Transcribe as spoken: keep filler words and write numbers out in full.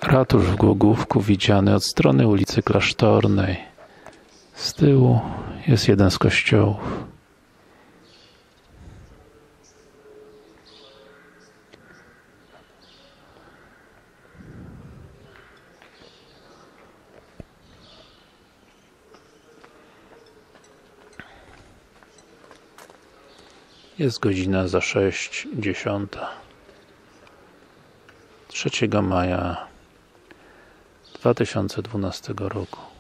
Ratusz w Głogówku widziany od strony ulicy Klasztornej. Z tyłu jest jeden z kościołów. Jest godzina za sześć dziesiąta. trzeciego maja dwa tysiące dwunastego roku.